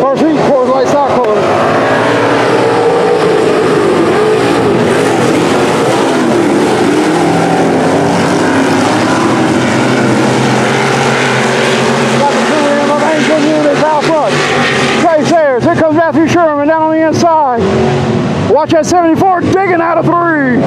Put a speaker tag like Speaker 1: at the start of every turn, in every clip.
Speaker 1: Car seat, Coors Light stock close. Got the 2 of engine units out front. Trace airs. Here comes Matthew Sherman down on the inside. Watch that 74 digging out of 3.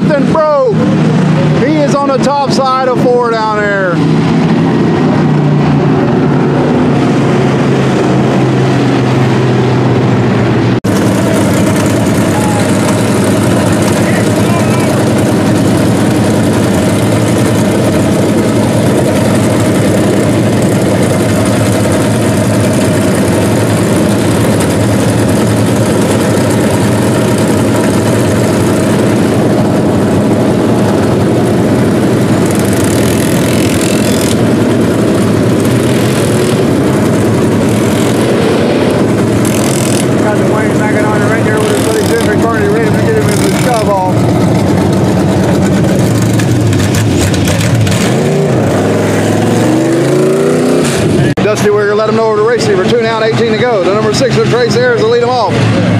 Speaker 1: something broke. He is on the top side of 4 down there. Dusty Wigger let him know over the race leader. 2 down, 18 to go. The number 6 of Trace Ayers will lead him off.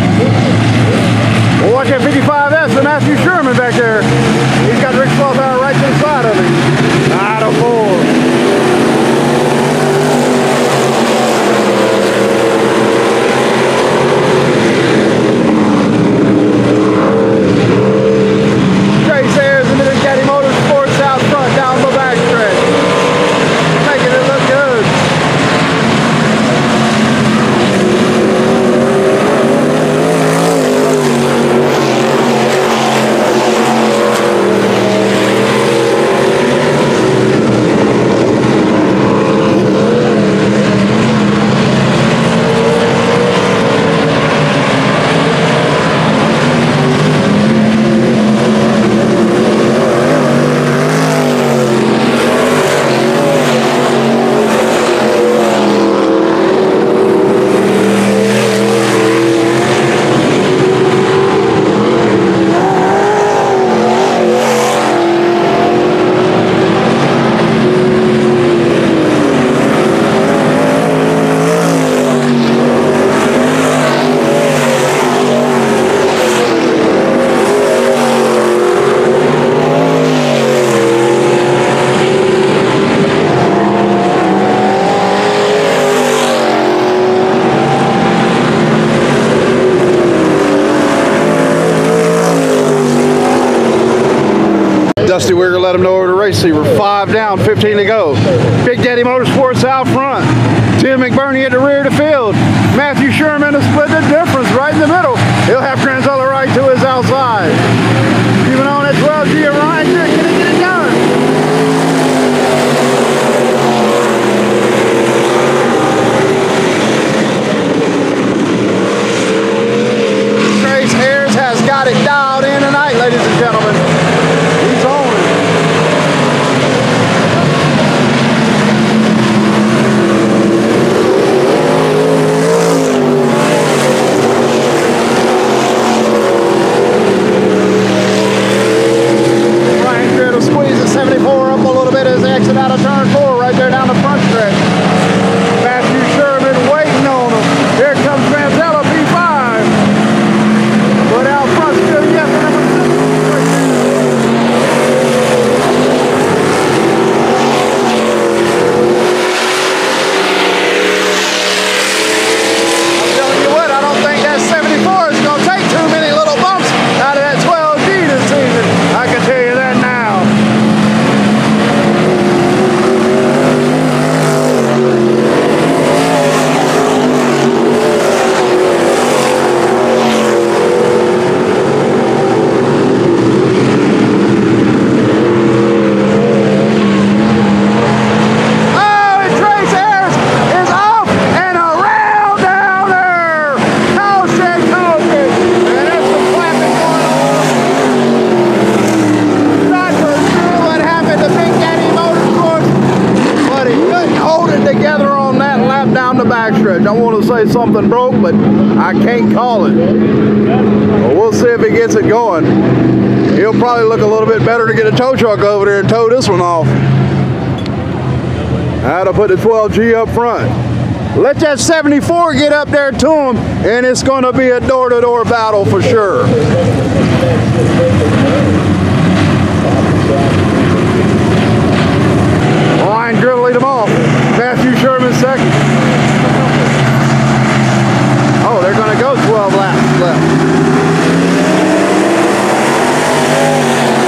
Speaker 1: We'll watch that 55S and Matthew Sherman back there. He's got Rick Slothauer right to the side of him. Out of 4. Dusty Wigger let him know over the race leader. 5 down, 15 to go. Big Daddy Motorsports out front. Tim McBurney at the rear of the field. Matthew Sherman has split the difference right in the middle. He'll have Granzella right to his outside. Even on that 12G of Ryan, can he get it done? Trace Ayers has got it dialed in tonight, ladies and gentlemen. He's on it. Ryan Criddle squeezes 74 up a little bit as they exit out of turn 4 right there down the front stretch. Matthew Sherman waiting on him. Here comes Granzella, P5. But out front still yet the number 6. I'm telling you what, I don't think that 74 is going to take too many little bumps out of that 12G this season. I can tell you that now. Oh, and Trace Ayers is off and around down there. Caution, caution. And there's some clapping going on. Not for sure what happened to Big Daddy Motorsports, but he couldn't hold it together on that lap down the backstretch. I want to say something broke, but I can't call it. Well, we'll see if he gets it going. He'll probably look a little bit better to get a tow truck over there and tow this one off. How to put the 12G up front. Let that 74 get up there to him, and it's going to be a door-to-door battle for sure. Ryan Criddle lead him off. Matthew Sherman second. Oh, they're going to go 12 laps left.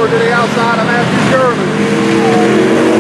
Speaker 1: to the outside of Matthew Sherman.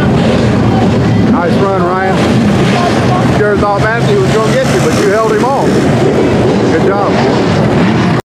Speaker 1: Thought Matthew was going to get you, but you held him off.